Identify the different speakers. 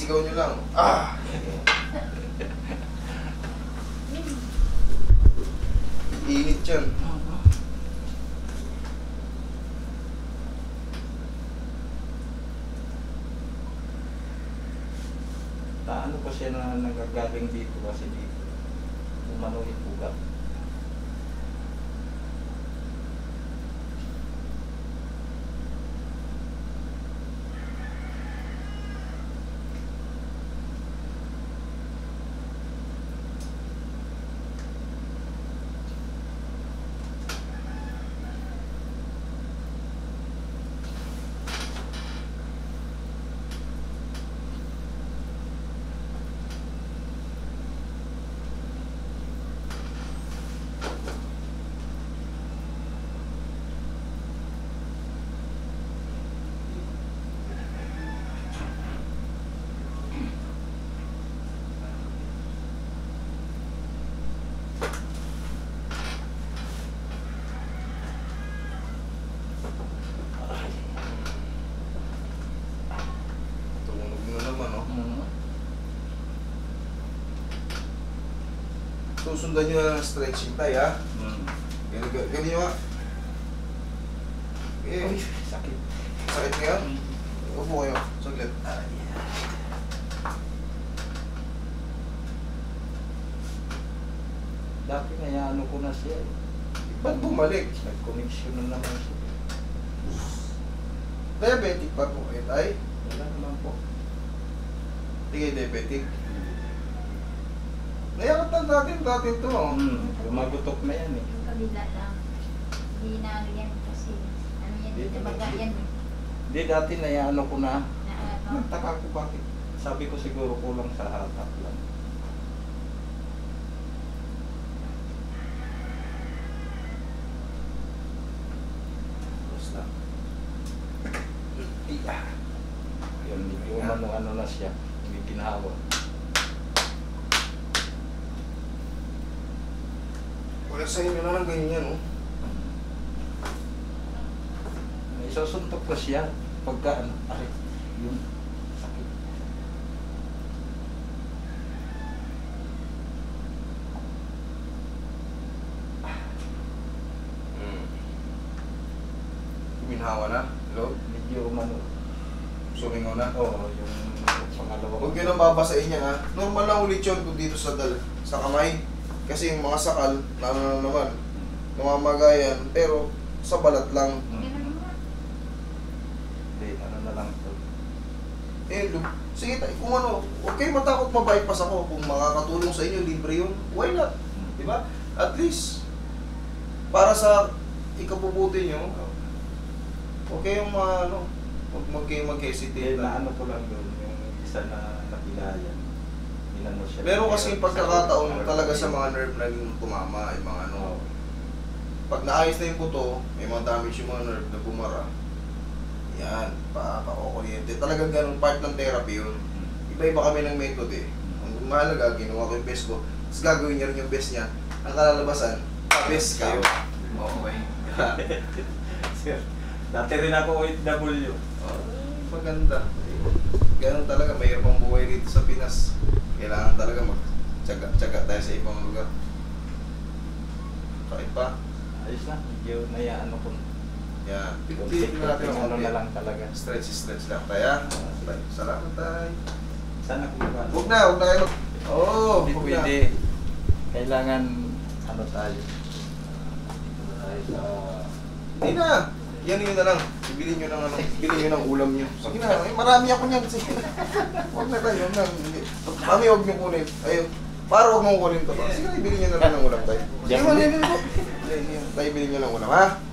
Speaker 1: Isigaw nyo lang. Ah! Init yan.
Speaker 2: Ano pa siya na nagagaling dito kasi dito. Umano yung ugat.
Speaker 1: Susundan nyo na ng stretching tayo, ha? Ganyan nyo, ha?
Speaker 2: Uy, sakit.
Speaker 1: Sakit ngayon? Upo kayo, saglit.
Speaker 2: Dati na ko na siya.
Speaker 1: Ba't bumalik?
Speaker 2: Nag-connection na naman siya.
Speaker 1: Diabetic pa po kayo, tay?
Speaker 2: Wala naman po.
Speaker 1: Hindi kayo diabetic. Nayakatan natin to.
Speaker 2: Lumagutok na yan eh.
Speaker 3: Yung kabila lang. Hindi na ano yan kasi ano yan, hindi na baga yan eh.
Speaker 2: Hindi, dati na ko na.
Speaker 3: Na ano,
Speaker 2: Nagtaka ko bakit. Sabi ko siguro kulang sa hatak lang.
Speaker 1: Basta.
Speaker 2: Yun, medyo ano na siya. Hindi ginawa.
Speaker 1: Wala sa inyo na lang ganyan, oh.
Speaker 2: May susuntok ko siya. Pagka ano, yung sakit.
Speaker 1: Guminhawa na? Hello?
Speaker 2: Medyo
Speaker 1: Sumingaw na?
Speaker 2: Oo, yung pangalawang.
Speaker 1: Huwag nyo nang babasahin yan, ha? Normal lang ulit yun kung dito sa kamay. Kasi yung mga sakal, naman, namamagayan, pero sa balat lang.
Speaker 3: ganun nga.
Speaker 2: Hindi, ano na lang ito.
Speaker 1: Sige tayo, kung ano, huwag kayo matakot ma-bypass ako. Kung makakatulong sa inyo, libre yun, why not? Diba? At least, para sa ikabubuti nyo, huwag kayong huwag kayong mag-hesitate.
Speaker 2: Na ano ko lang doon, yung isa na napilayan. Inano siya.
Speaker 1: Meron kasi pagkakataon talaga sa mga nerve naging tumama, yung mga ano. Pag naayos na yung buto, may mga damage yung mga nerve na bumara. Yan, pakukuryente. Talagang ganun, part ng therapy yun. Iba-iba kami ng method eh. Ang mahalaga, ginawa ko yung best ko. Tapos gagawin niya rin yung best niya. Ang kalalabasan, best kayo. Okay.
Speaker 2: Sir, dati rin ako OFW.
Speaker 1: Maganda. Ganun talaga, mayroong buhay dito sa Pinas. Kailangan talaga mag-tsaga tayo sa ibang lugar. Sakit pa?
Speaker 2: Ayos na, medyo nayaan ko.
Speaker 1: Yan. Pipitin natin ang
Speaker 2: ano
Speaker 1: konti.
Speaker 2: na lang talaga.
Speaker 1: Stretch lang tayo. Salamat tayo.
Speaker 2: Sana kung ba?
Speaker 1: Huwag na kayo. Oo,
Speaker 2: Hindi
Speaker 1: huwag na.
Speaker 2: pwede. Kailangan, ano tayo? Dito na tayo sa...
Speaker 1: Hindi na. Yan yun na lang. Bilhin nyo ng bilhin nyo ng ulam nyo. Sige na, marami ako niyan. Sige na. Huwag na tayo. Mami, huwag nyo kunin. Ayun. Para huwag mong kunin to. Sige na, bilhin nyo na lang ng ulam tayo. Sige,
Speaker 2: Diyan.
Speaker 1: tayo bilhin nyo ng ulam, ha?